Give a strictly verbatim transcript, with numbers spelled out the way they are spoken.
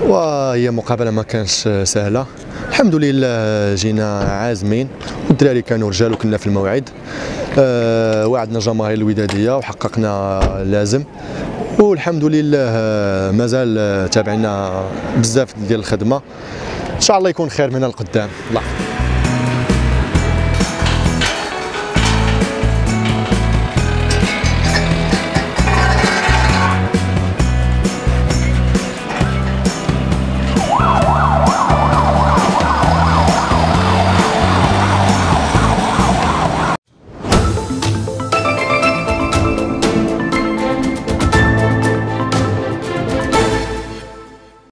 وهي مقابلة ما كانش سهلة. الحمد لله جينا عازمين والدراري كانوا رجال وكنا في الموعد. أه وعدنا جماهير الودادية وحققنا اللازم، والحمد لله مازال تابعنا بزاف ديال الخدمة. ان شاء الله يكون خير من القدام. الله